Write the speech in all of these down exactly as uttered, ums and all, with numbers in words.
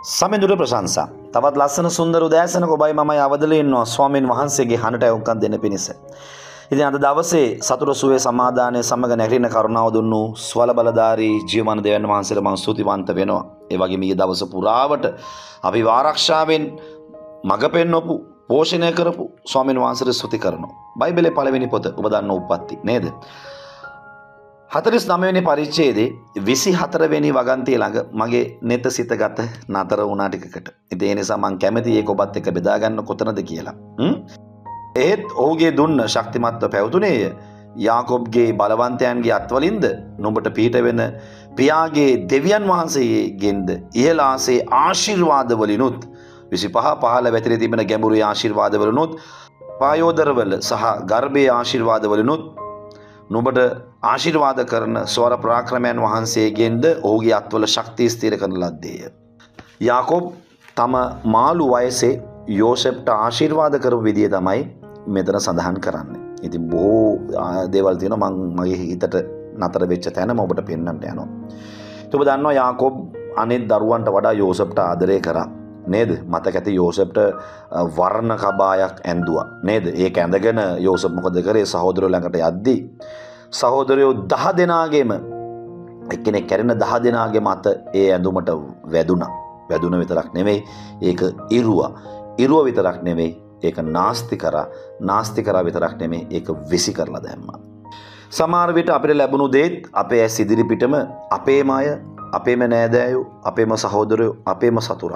සමිඳුර ප්‍රශංසා. තවත් ලස්සන සුන්දර උදෑසනක ඔබයි මමයි අවදලා ඉන්නවා ස්වාමීන් වහන්සේගේ හඬට ඇහුම්කන් දෙන්න පිණිස. ඉතින් අද දවසේ සතුට සුවේ සමාදානයේ සමග නැගිටින කරුණාව දුන්නු ස්වල බලධාරී ජීවමාන දෙවියන් වහන්සේට මම ස්තුතිවන්ත වෙනවා. ඒ වගේම ඊයේ දවස පුරාවට අපි ආරක්ෂාවෙන් මඟ පෙන්වපු පෝෂණය කරපු ස්වාමීන් වහන්සේට ස්තුති කරනවා. බයිබලයේ පළවෙනි පොත ඔබ දන්න උප්පත්ති නේද? හතළිස් නවය වෙනි පරිච්ඡේදයේ විසි හතර වෙනි වගන්තිය ළඟ මගේ නෙත සිත ගත නතර වුණා ටිකකට. ඉතින් ඒ නිසා මම කැමතියි ඒක ඔබත් එක්ක බෙදා ගන්න කොතනද කියලා. හ්ම්. ඒත් ඔහුගේ දුන්න ශක්තිමත්ව පැවතුනේය. යාකොබ්ගේ බලවන්තයන්ගේ අත්වලින්ද නුඹට පිහිට වෙන පියාගේ දෙවියන් වහන්සේගෙන්ද ඉහළ ආසේ ආශිර්වාද වලිනුත් විසිපහ පහළ වැතිරී තිබෙන ගැඹුරු ආශිර්වාද වලිනුත් පායෝදරවල සහ ගර්භයේ ආශිර්වාද වලිනුත් නුඹට ආශිර්වාද කරන ස්වර ප්‍රාක්‍රමයන් වහන්සේගෙන්ද ඔහුගේ අත්වල ශක්තිය ස්ථිර කරන ලද්දේය. යාකොබ් තම මාළු වයසේ යෝසෙෆ්ට ආශිර්වාද කරපු විදිය තමයි මෙතන සඳහන් කරන්නේ. ඉතින් බොහෝ දේවල් තියෙනවා මම මගේ හිතට නතර වෙච්ච තැන මම ඔබට පෙන්වන්න යනවා. ඔබ දන්නවා යාකොබ් අනිත් දරුවන්ට වඩා යෝසෙෆ්ට ආදරය කරා. නේද? මතක ඇති යෝසෙෆ්ට වර්ණ කබායක් ඇඳුවා. නේද? ඒක ඇඳගෙන යෝසෙෆ් මොකද කරේ? සහෝදරයෝ ළඟට යද්දී සහෝදරයෝ දහ දෙනාගේම එක්කෙනෙක් කැරෙන දහ දෙනාගේම අත ඒ ඇඳුමට වැදුනා. වැදුන විතරක් නෙමෙයි ඒක ඉරුවා. ඉරුව විතරක් නෙමෙයි ඒක නාස්ති කරා. නාස්ති කරා විතරක් නෙමෙයි ඒක විසි කරලා දැම්මා. සමහර විට අපිට ලැබුණු දේත් අපේ ඇස් ඉදිරි පිටම අපේම අය, අපේම නෑදෑයෝ, අපේම සහෝදරයෝ, අපේම සතුරන්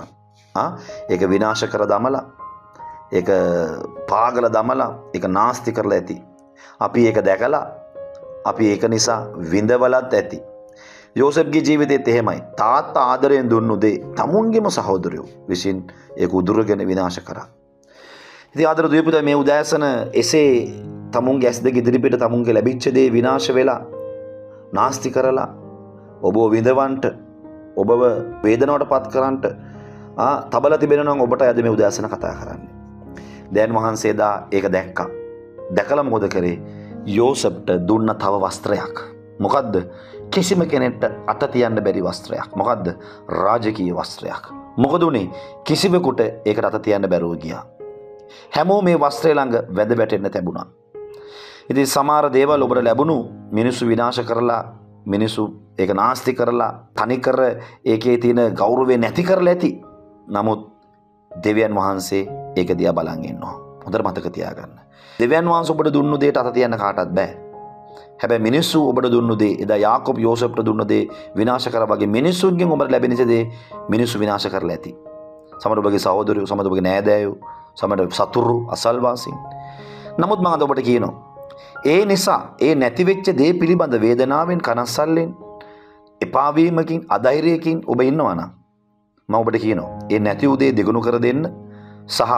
ඒක විනාශ කර දමලා ඒක පාගල දමලා ඒක නාස්ති කරලා ඇති. අපි ඒක දැකලා අපි ඒක නිසා විඳවලත් ඇති. යෝසෙෆ්ගේ ජීවිතේත් එහෙමයි. තාත්තා ආදරයෙන් දුන්නු දේ තමුන්ගේම සහෝදරයෝ විසින් ඒක උදුරගෙන විනාශ කරා. ඉතින් ආදර දුවපුතා මේ උදෑසන එසේ තමුන්ගේ ඇස් දෙක ඉදිරිපිට තමුන්ගේ ලැබිච්ච දේ විනාශ වෙලා නාස්ති කරලා ඔබව විඳවන්නට ඔබව වේදනාවට පත් කරන්නට ආ තබල තිබෙනවා නම් ඔබට අද මේ උදෑසන කතා කරන්නේ. දැන් වහන්සේ දා ඒක දැක්කා. දැකලා මොකද කරේ? යෝසෙෆ්ට දුන්න තව වස්ත්‍රයක්. මොකද්ද? කිසිම කෙනෙක්ට අත තියන්න බැරි වස්ත්‍රයක්. මොකද්ද? රාජකීය වස්ත්‍රයක්. මොකද උනේ? කිසිවෙකුට ඒකට අත තියන්න බැරුව ගියා. හැමෝම මේ වස්ත්‍රය ළඟ වැද වැටෙන්න තිබුණා. ඉතින් සමහර දේවල් ඔබට ලැබුණු මිනිස්සු විනාශ කරලා මිනිස්සු ඒක නාස්ති කරලා තනි කර ඒකේ තියෙන ගෞරවය නැති කරලා ඇති. නමුත් දෙවියන් වහන්සේ ඒක දිහා බලන් ඉන්නවා. හොඳට මතක තියාගන්න. දෙවියන් වහන්සේ ඔබට දුන්නු දෙයට අත තියන්න කාටවත් බෑ. හැබැයි මිනිස්සු ඔබට දුන්නු දේ, එදා යාකොබ් යෝසෙෆ්ට දුන්නු දේ විනාශ කරා වගේ මිනිස්සුන්ගෙන් ඔබට ලැබෙන දේ මිනිස්සු විනාශ කරලා ඇති. සමහර ඔබගේ සහෝදරයෝ, සමහර ඔබගේ නෑදෑයෝ, සමහර සතුරු, අසල්වාසීන්. නමුත් මම අද ඔබට කියනවා, ඒ නිසා ඒ නැති වෙච්ච දේ පිළිබඳ වේදනාවෙන්, කනස්සල්ලෙන්, එපා වීමකින්, අධෛර්යයකින් ඔබ ඉන්නවා නම් මම ඔබට කියනවා ඒ නැති උදේ දෙගුණ කර දෙන්න සහ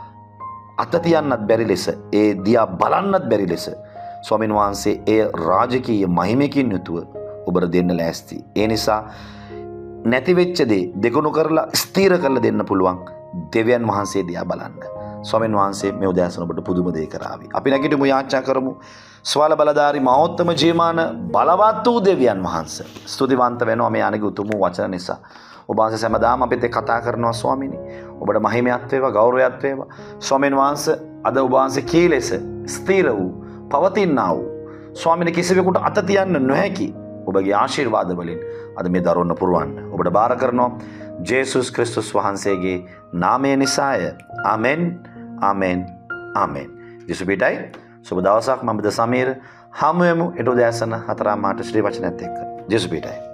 අත තියන්නත් බැරි ලෙස ඒ දියා බලන්නත් බැරි ලෙස ස්වාමීන් වහන්සේ ඒ රාජකීය මහිමකින් යුතුව ඔබට දෙන්න ලෑස්ති. ඒ නිසා නැති වෙච්ච දේ දෙගුණ කරලා ස්ථීර කරලා දෙන්න පුළුවන් දෙවියන් වහන්සේ දියා බලන්න. ස්වාමීන් වහන්සේ මේ උදෑසන ඔබට පුදුම දේ කරાવી. අපි නැගිටමු යාචනා කරමු. ස්වල බලධාරී මහෝත්තම ජීවමාන බලවත් වූ දෙවියන් වහන්සේ ස්තුතිවන්ත වෙනවා මේ අනික උතුම් වචන නිසා. ඔබ වහන්සේ සෑමදාම අපිත් එක්ක කතා කරනවා ස්වාමීනි. ඔබට මහිමයක් වේවා, ගෞරවයක් වේවා. ස්වාමීන් වහන්සේ අද ඔබ වහන්සේ කී ලෙස ස්ථීර වූ, පවතිනා වූ ස්වාමීනි කිසිවෙකුට අත තියන්න නොහැකි ඔබගේ ආශිර්වාද වලින් අද මේ දරවන්න පුරවන්න. ඔබට බාර කරනවා ජේසුස් ක්‍රිස්තුස් වහන්සේගේ නාමය නිසාය. ආමෙන්. ආමෙන්. ආමෙන්. ජේසුස් පිටයි. සුබ දවසක්. මම ද සමීර්. හමු වෙමු ඊට උදෑසන හතරමාට ශ්‍රී වචනයත් එක්ක. ජේසුස් පිටයි.